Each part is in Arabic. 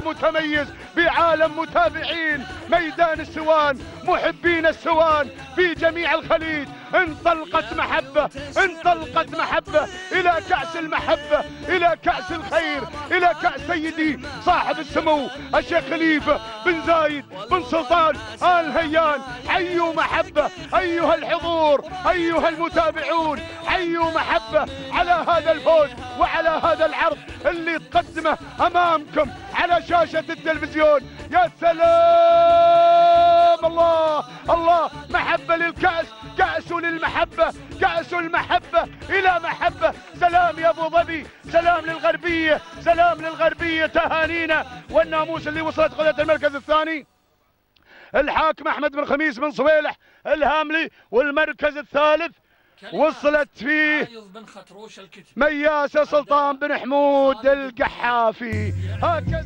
متميز بعالم متابعين ميدان السوان، محبين السوان في جميع الخليج. انطلقت محبة، انطلقت محبة إلى كأس المحبة، إلى كأس الخير، إلى كأس سيدي صاحب السمو الشيخ خليفة بن زايد بن سلطان آل نهيان. حيوا محبة أيها الحضور، أيها المتابعون، حيوا محبة على هذا الفوز وعلى هذا العرض اللي تقدمه أمامكم على شاشة التلفزيون. يا سلام، الله الله، محبة للكأس، كأس للمحبة، كأس المحبة إلى محبة. سلام يا أبو ظبي، سلام للغربية، سلام للغربية، تهانينا. والناموس اللي وصلت قضية المركز الثاني الحاكم أحمد بن خميس بن صويلح الهاملي، والمركز الثالث وصلت فيه مياسة سلطان بن حمود القحافي. هكذا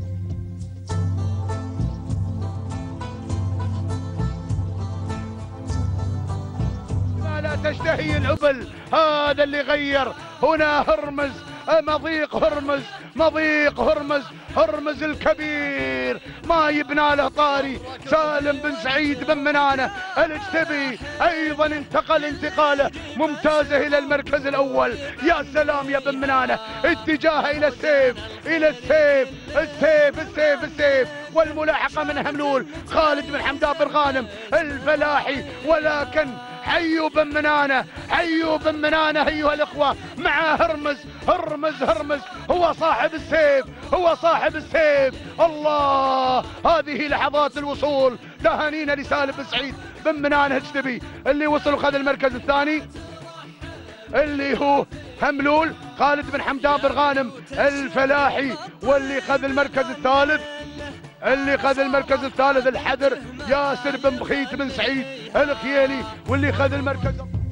لا تشتهي العبل، هذا اللي غير. هنا هرمز، مضيق هرمز، مضيق هرمز، هرمز الكبير ما يبنى له طاري. سالم بن سعيد بن منانة الاجتبي ايضا انتقل انتقاله ممتازة الى المركز الاول. يا سلام يا بن منانة، اتجاهه الى السيف، الى السيف، السيف السيف السيف. والملاحقة من هملول خالد بن حمدان بن غانم الفلاحي. ولكن حيوا بن منانة، حيوا بن منانة أيها الإخوة مع هرمز، هرمز هرمز هو صاحب السيف، هو صاحب السيف. الله، هذه لحظات الوصول. تهانينا لسالم بن سعيد بن منانة اجتبي اللي وصل وخذ المركز الثاني، اللي هو هملول خالد بن حمدان بن غانم الفلاحي. واللي خذ المركز الثالث، اللي خذ المركز الثالث الحذر ياسر بن بخيت بن سعيد الخيالي. واللي خذ المركز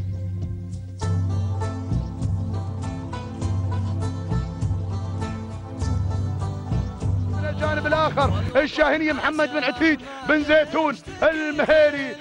من الجانب الاخر الشاهينية محمد بن عتيج بن زيتون المهيري.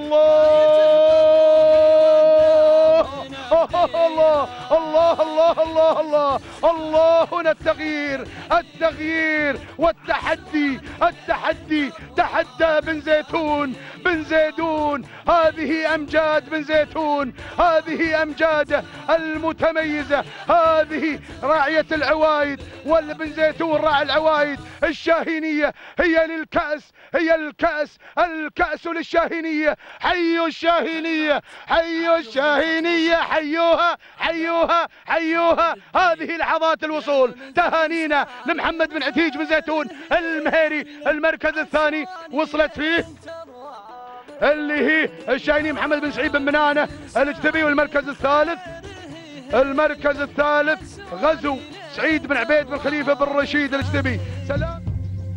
الله الله الله الله الله الله الله. هنا التغيير، التغيير والتحدي، التحدي. تحدى بن زيتون، بن زيدون. هذه امجاد بن زيتون، هذه امجاده المتميزه. هذه راعيه العوايد، والبن زيتون راعي العوايد. الشاهينيه هي للكاس، هي الكاس، الكاس للشاهينيه. حيوا الشاهينيه، حيوا الشاهينيه، حيوها حيوها حيوها. هذه لحظات الوصول. تهانينا لمحمد بن عتيج بن زيتون المهيري. المركز الثاني وصلت فيه اللي هي الشاهيني محمد بن سعيد بن منانة الاجتبي. والمركز الثالث، المركز الثالث غزو سعيد بن عبيد بن خليفة بن رشيد الاجتبي. سلام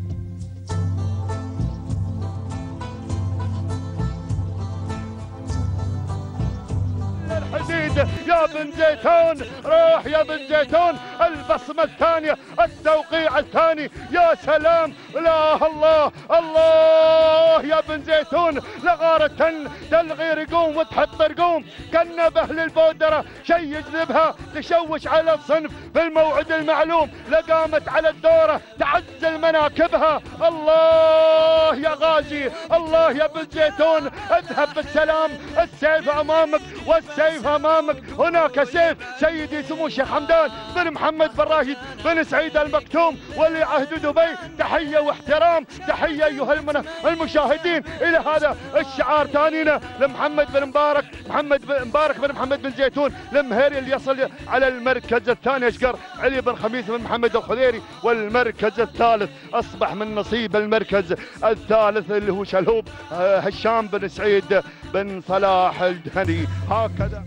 الحديد يا بن زيتون، روح يا بن زيتون. البصمة الثانية، التوقيع الثاني. يا سلام، لا الله الله يا بن زيتون. لغارة تلغي رقوم وتحط رقوم كالنبه للبودرة، شي يجذبها تشوش على الصنف في الموعد المعلوم. لقامت على الدورة تعزل مناكبها. الله يا غازي، الله يا بن زيتون. اذهب بالسلام، السيف امامك والسيف امامك. هناك سيف سيدي سمو الشيخ حمدان بن محمد بن راشد بن سعيد المكتوم ولي عهد دبي. تحيه واحترام، تحيه ايها المشاهدين الى هذا الشعار. ثانينا لمحمد بن مبارك، محمد بن مبارك بن محمد بن زيتون المهيري اللي يصل على المركز الثاني. اشقر علي بن خميس بن محمد الخضيري. والمركز الثالث اصبح من نصيب المركز الثالث اللي هو شلهوب هشام بن سعيد بن صلاح الدهني. هكذا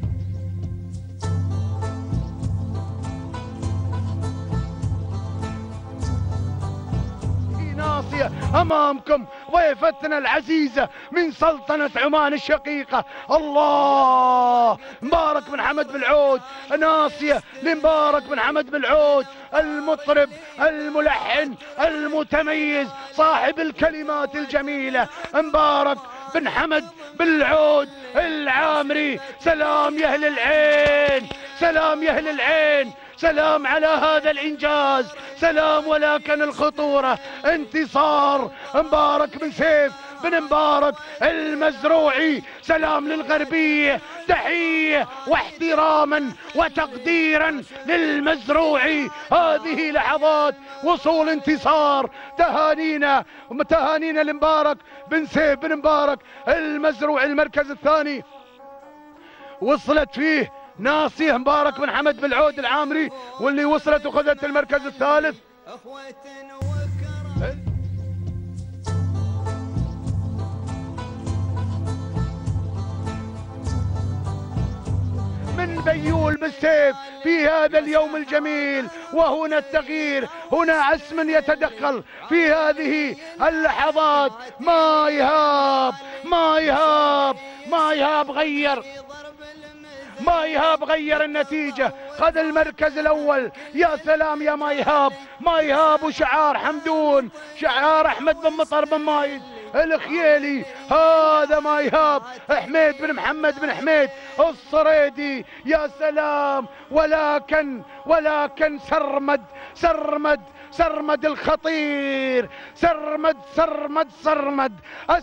ناصية امامكم ضيفتنا العزيزة من سلطنة عمان الشقيقة. الله، مبارك بن حمد بالعود. ناصية لمبارك بن حمد بالعود، المطرب الملحن المتميز صاحب الكلمات الجميلة مبارك بن حمد بالعود العامري. سلام يا اهل العين، سلام يا اهل العين، سلام على هذا الإنجاز، سلام. ولكن الخطورة انتصار مبارك بن سيف بن مبارك المزروعي. سلام للغربية، تحية واحتراما وتقديرا للمزروعي. هذه لحظات وصول انتصار. تهانينا لمبارك بن سيف بن مبارك المزروعي. المركز الثاني وصلت فيه ناصيه مبارك بن حمد بن عود العامري، واللي وصلت وخذت المركز الثالث. من بيول بالسيف في هذا اليوم الجميل. وهنا التغيير، هنا عسم يتدخل في هذه اللحظات. ما يهاب غير النتيجة، خذ المركز الأول. يا سلام يا ما يهاب وشعار حمدون، شعار أحمد بن مطر بن مايد الخيالي. هذا ما يهاب حميد بن محمد بن حميد الصريدي. يا سلام. ولكن سرمد الخطير، سرمد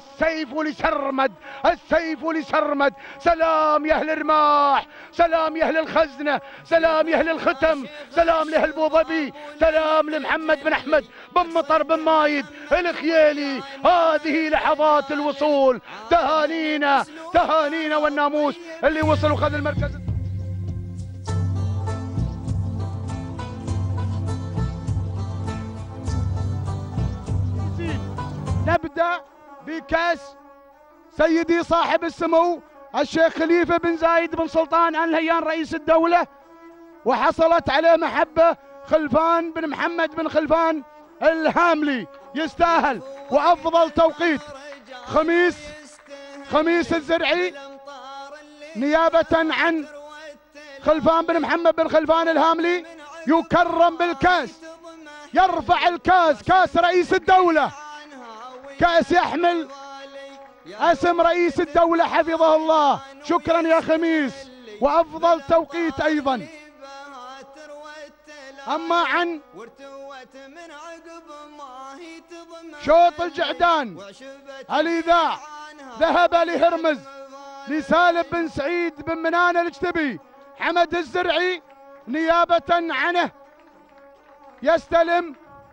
السيف لسرمد. سلام يا اهل الرماح، سلام يا اهل الخزنه، سلام يا اهل الختم، سلام لاهل ابو ظبي، سلام لمحمد بن احمد بن مطر بن مايد الخيالي. هذه لحظات الوصول. تهانينا والناموس اللي وصل وخذ المركز. نبدأ بكأس سيدي صاحب السمو الشيخ خليفة بن زايد بن سلطان آل نهيان رئيس الدولة، وحصلت عليه محبة خلفان بن محمد بن خلفان الهاملي. يستاهل. وأفضل توقيت خميس الزرعي نيابة عن خلفان بن محمد بن خلفان الهاملي يكرم بالكأس، يرفع الكأس، كأس رئيس الدولة، كأس يحمل اسم رئيس الدولة حفظه الله. شكرا يا خميس. وأفضل توقيت أيضا. أما عن شوط الجعدان الإذاع ذهب لهرمز لسالم بن سعيد بن منان الاجتبي. حمد الزرعي نيابة عنه يستلم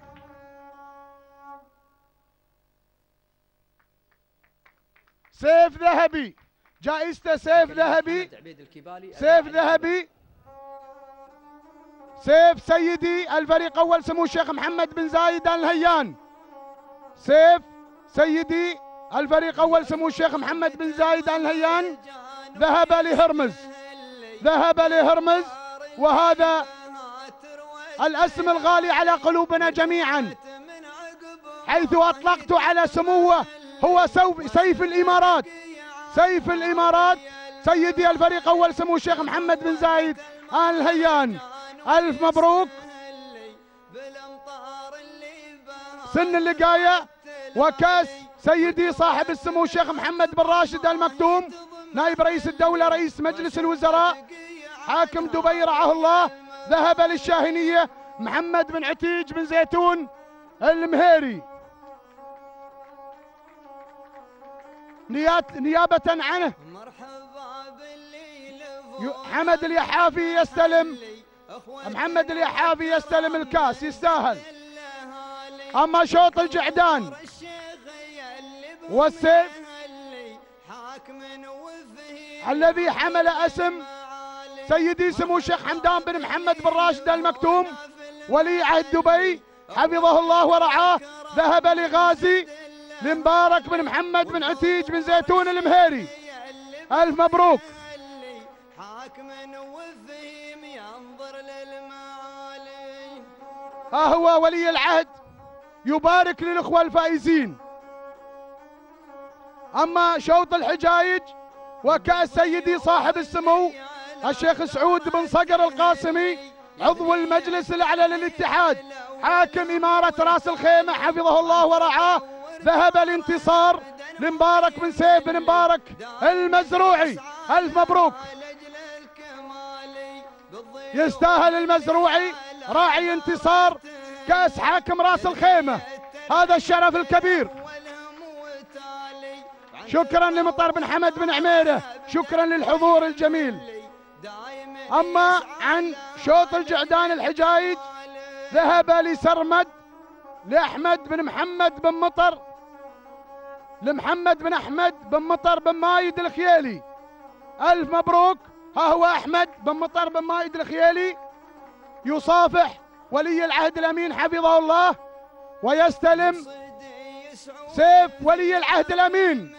سيف ذهبي، جائزته سيف ذهبي، سيف سيدي الفريق أول سمو الشيخ محمد بن زايد آل نهيان. سيف سيدي الفريق أول سمو الشيخ محمد بن زايد آل نهيان ذهب لهرمز. وهذا الاسم الغالي على قلوبنا جميعا، حيث أطلقت على سموه هو سيف الإمارات سيدي الفريق أول سمو الشيخ محمد بن زايد آل نهيان. ألف مبروك. سن اللقاية وكاس سيدي صاحب السمو الشيخ محمد بن راشد آل مكتوم نائب رئيس الدولة رئيس مجلس الوزراء حاكم دبي رعاه الله. ذهب للشاهنية محمد بن عتيج بن زيتون المهيري. نيابة عنه حمد اليحافي يستلم، محمد اليحافي يستلم الكاس. يستاهل. أما شوط الجعدان والسيف الذي حمل اسم سيدي سمو الشيخ حمدان بن محمد بن راشد آل مكتوم ولي عهد دبي حفظه الله ورعاه، ذهب لغازي لمبارك بن محمد بن عتيج بن زيتون المهيري. ألف مبروك. ها هو ولي العهد يبارك للإخوة الفائزين. أما شوط الحجايج وكأس سيدي صاحب السمو الشيخ سعود بن صقر القاسمي عضو المجلس الأعلى للاتحاد حاكم إمارة راس الخيمة حفظه الله ورعاه، ذهب الانتصار لمبارك بن سيف بن مبارك المزروعي. ألف مبروك. يستاهل المزروعي راعي انتصار كأس حاكم راس الخيمة هذا الشرف الكبير. شكرا لمطر بن حمد بن عميرة، شكرا للحضور الجميل. أما عن شوط الجعدان الحجايج ذهب لسرمد لأحمد بن محمد بن مطر، لمحمد بن أحمد بن مطر بن مايد الخيالي. ألف مبروك. ها هو أحمد بن مطر بن مايد الخيالي يصافح ولي العهد الأمين حفظه الله ويستلم سيف ولي العهد الأمين،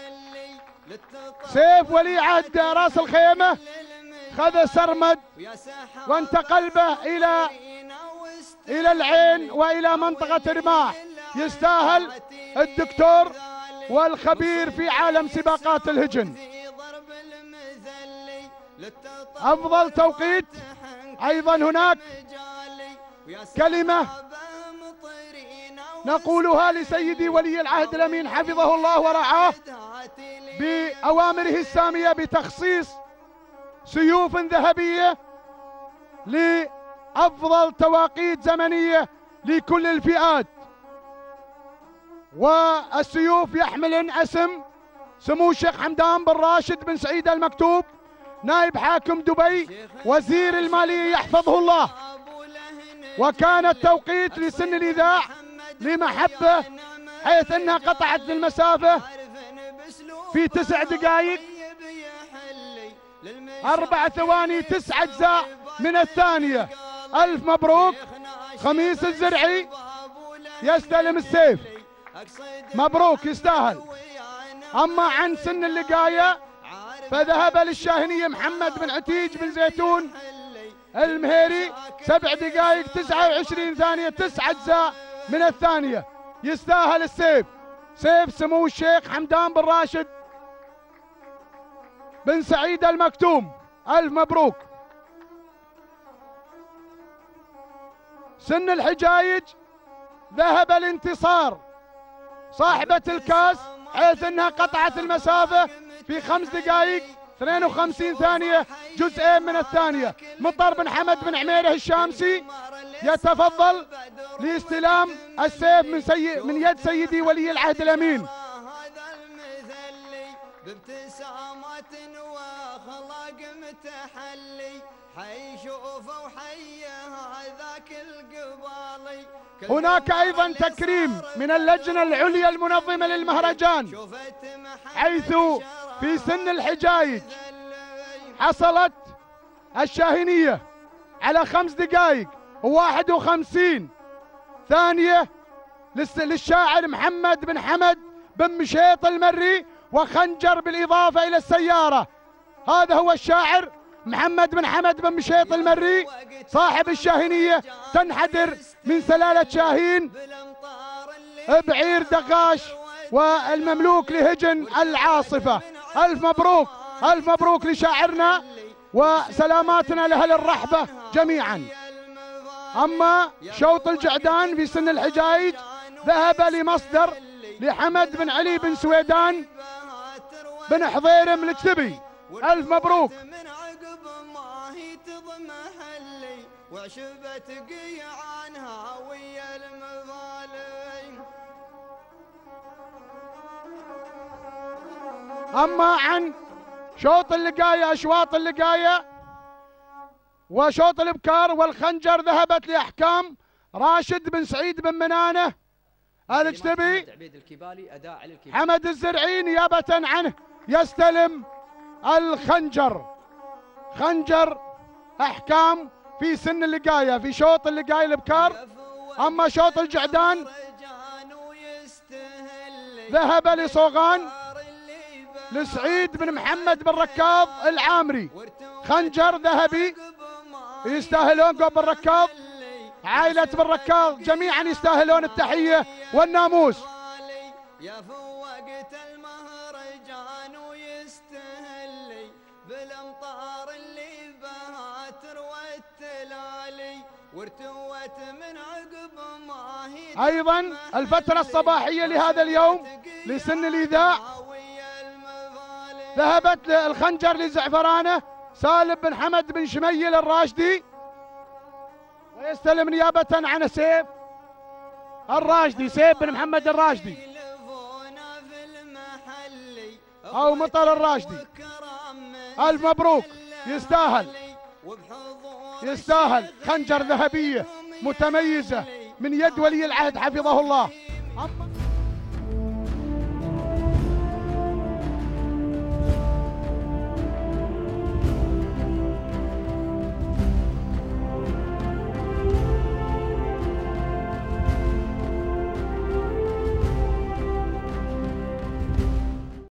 سيف ولي عهد راس الخيمة. خذ سرمد وانتقل به إلى العين وإلى منطقة رماح. يستاهل الدكتور والخبير في عالم سباقات الهجن. أفضل توقيت. أيضا هناك كلمة نقولها لسيدي ولي العهد الأمين حفظه الله ورعاه بأوامره السامية بتخصيص سيوف ذهبية لأفضل تواقيت زمنية لكل الفئات، والسيوف يحملن اسم سمو الشيخ حمدان بن راشد بن سعيد المكتوب نائب حاكم دبي وزير المالية يحفظه الله. وكان التوقيت لسن الإذاع لمحبة حيث أنها قطعت المسافة في 9 دقائق 4 ثواني 9 أجزاء من الثانية. ألف مبروك. خميس الزرعي يستلم السيف. مبروك يستاهل. أما عن سن اللقاية فذهب للشاهنية محمد بن عتيج بن زيتون المهيري 7 دقائق 29 ثانية 9 أجزاء من الثانية. يستاهل السيف، سيف سمو الشيخ حمدان بن راشد بن سعيد المكتوم. ألف مبروك. سن الحجايج ذهب الانتصار صاحبة الكاس حيث انها قطعت المسافة في 5 دقائق 52 ثانية جزئين من الثانية. مطر بن حمد بن عميرة الشامسي يتفضل لاستلام السيف من يد سيدي ولي العهد الأمين. بابتسامات واخلاق متحلي حي شوفه وحي هذاك القبالي. هناك ايضا تكريم من اللجنة العليا المنظمة للمهرجان حيث في سن الحجايج حصلت الشاهنية على 5 دقائق 51 ثانية للشاعر محمد بن حمد بن مشيط المري وخنجر بالإضافة إلى السيارة. هذا هو الشاعر محمد بن حمد بن مشيط المري صاحب الشاهنية تنحدر من سلالة شاهين بعير دقاش والمملوك لهجن العاصفة. ألف مبروك. ألف مبروك لشاعرنا وسلاماتنا لأهل الرحبة جميعا. أما شوط الجعدان في سن الحجايج ذهب لمصدر لحمد بن علي بن سويدان بن حضيرم الكتبي. ألف مبروك. أما عن شوط اللقاية أشواط اللقاية وشوط الابكار والخنجر ذهبت لأحكام راشد بن سعيد بن منانة الكتبي. حمد الزرعي نيابة عنه يستلم الخنجر. خنجر أحكام في سن اللقاية في شوط اللقاية الابكار. أما شوط الجعدان ذهب لصوغان لسعيد بن محمد بن ركاض العامري. خنجر ذهبي يستاهلون قبل الركاض، عائلة بن ركاض جميعا يستاهلون التحية والناموس. يا فوقت المهرجان ويستهلي بالامطار اللي بها تروى التلالي وارتوت من عقب ما هي. ايضا الفترة الصباحية لهذا اليوم لسن الاذاع ذهبت الخنجر لزعفرانه سالم بن حمد بن شميل الراشدي، ويستلم نيابة عن سيف الراشدي، سيف بن محمد الراشدي أو مطر الراشدي. ألف مبروك، يستاهل يستاهل خنجر ذهبية متميزة من يد ولي العهد حفظه الله.